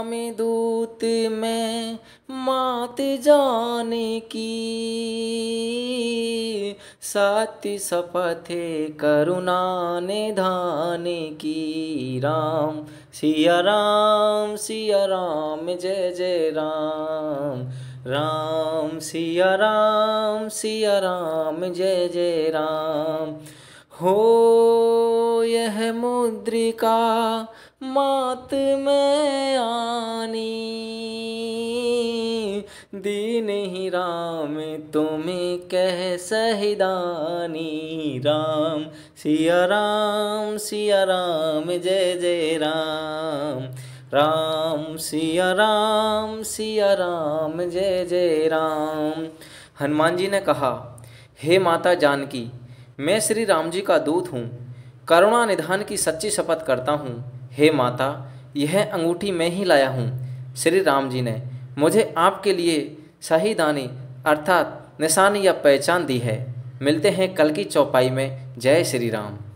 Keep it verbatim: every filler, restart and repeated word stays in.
राम दूत में मात जाने की, सत्य शपथ करुणा निधान की। राम सिया राम सिया राम जय जय राम, राम सिया राम सिया राम जय जय राम। हो यह मुद्रिका मात में आनी, दीन ही राम तुम्हें कह सहिदानी। राम सिया राम सिया राम जय जय राम, राम सिया राम सिया राम जय जय राम। हनुमान जी ने कहा, हे माता जानकी, मैं श्री राम जी का दूत हूँ, करुणा निधान की सच्ची शपथ करता हूँ। हे माता, यह अंगूठी मैं ही लाया हूँ। श्री राम जी ने मुझे आपके लिए शहीदानी अर्थात निशानी या पहचान दी है। मिलते हैं कल की चौपाई में। जय श्री राम।